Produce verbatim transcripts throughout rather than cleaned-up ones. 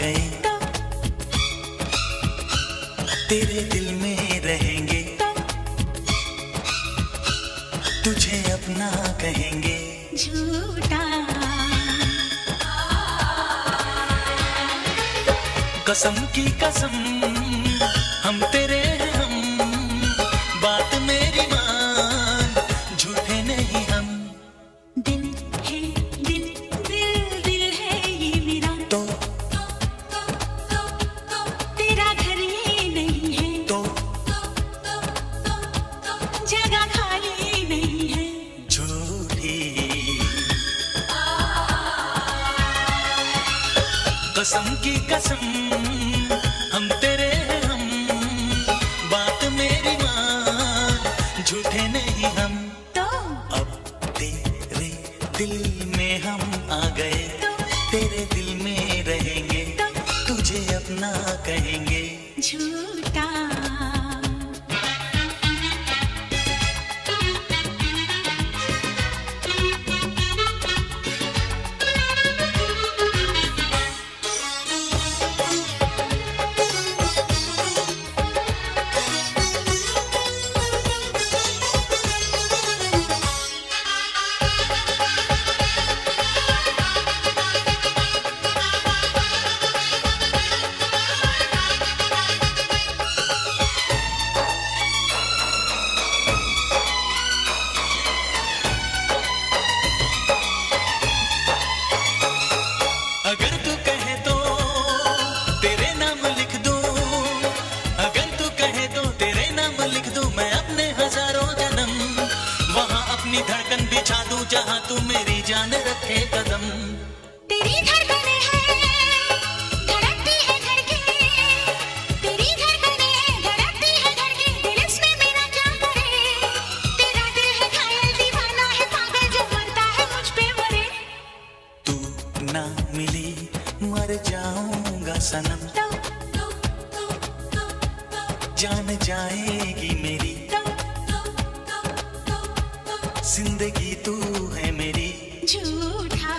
गए तो तेरे दिल में रहेंगे तो तुझे अपना कहेंगे। झूठा कसम की कसम हम तेरे हैं हम, बात मेरी मान, झूठे नहीं हम। दिल है दिल दिल दिल है ये मेरा, तो तेरा घर ये नहीं है, तो जगह खाली नहीं है। झूठी कसम की कसम हम तेरे हैं हम, बात मेरी मान, झूठे नहीं हम। तो अब तेरे दिल में हम आ गए, तेरे दिल में रहेंगे, तुझे अपना कहेंगे। झूठा अगर तू कहे तो तेरे नाम लिख दूं, अगर तू कहे तो तेरे नाम लिख दूं, मैं अपने हजारों जन्म वहां अपनी धड़कन बिछा दूं, जहां तू मेरी जान रखे कदम। तेरी धड़कने हैं धड़कती है धड़के, तेरी धड़कने हैं धड़कती है धड़के, दिल इसमें मेरा क्या करे। तेरा दिल है घायल दीवाना है पागल जो मरता है मुझ पे मरे। तू ना मिली मर जाऊंगा सनम, तो जान जाएगी मेरी जिंदगी, तू है मेरी। झूठा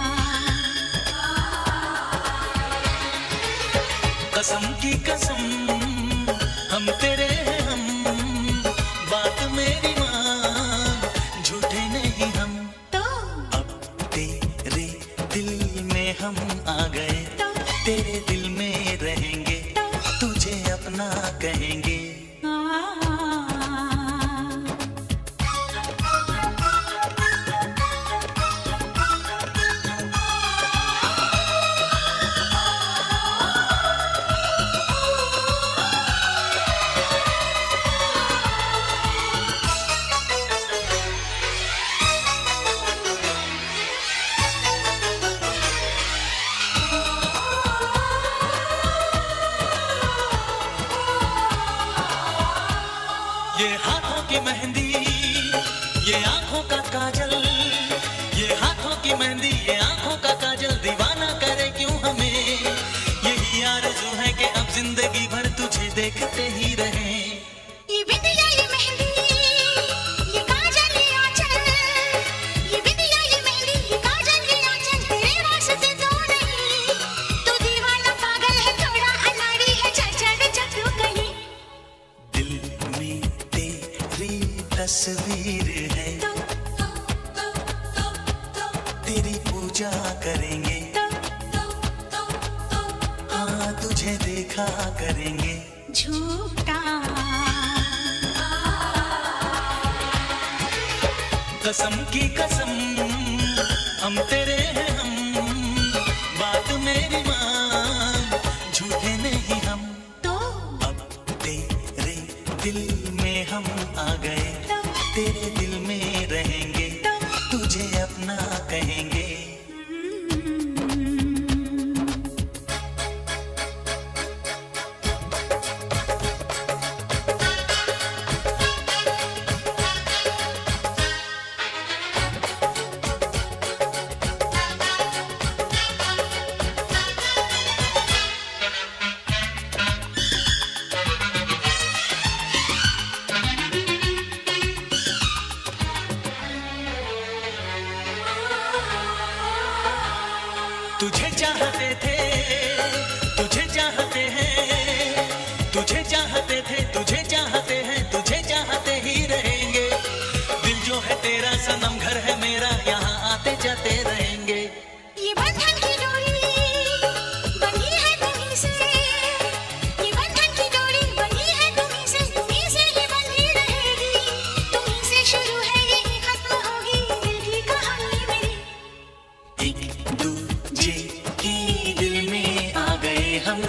कसम की कसम हम तेरे हैं हम, बात मेरी मान, झूठे नहीं हम। तो अब तेरे दिल में हम आ गए, तेरे दिल में रहेंगे, तुझे अपना कहेंगे। ये हाथों की मेहंदी, ये आंखों का काजल, ये हाथों की मेहंदी, ये आंखों का काजल, दीवाना करे क्यों हमें। यही आरज़ू है कि अब जिंदगी भर तुझे देखते ही रहें। ये बिंदिया ये मेहंदी ये काजल ये आंचल, ये बिंदिया ये मेहंदी ये काजल ये आंचल, तेरे वास्ते तो नहीं, तू दीवाना पागल है थोड़ा अनाड़ी है, चल चल चल तू कहीं। दिल में तेरी तस्वीर है, तेरी पूजा करेंगे, हाँ तुझे देखा करेंगे। झूठा कसम की कसम हम तेरे हैं हम, बात मेरी मान, झूठे नहीं हम। तो अब तेरे दिल में हम आ गए, तेरे दिल में रहेंगे, तुझे अपना कहेंगे। तुझे चाहते थे तुझे चाहते हैं, तुझे चाहते थे, तुझे चाहते हैं, तुझे चाहते ही रहेंगे। दिल जो है तेरा सनम, घर है मेरा, यहाँ आते जाते रहेंगे। ये बंधन की डोरी बंधी है तुम्हीं से, ये बंधन की डोरी बंधी है तुम्हीं से, तुम्हीं से ही बंधी रहेगी, तुम्हीं से शुरू है यही खत्म होगी दिल की कहानी मेरी। एक दूजे की दिल में आ गए हम,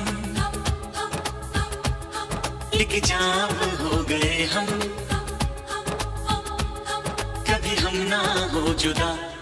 एक जाम हो गए हम, कभी हम ना हो जुदा।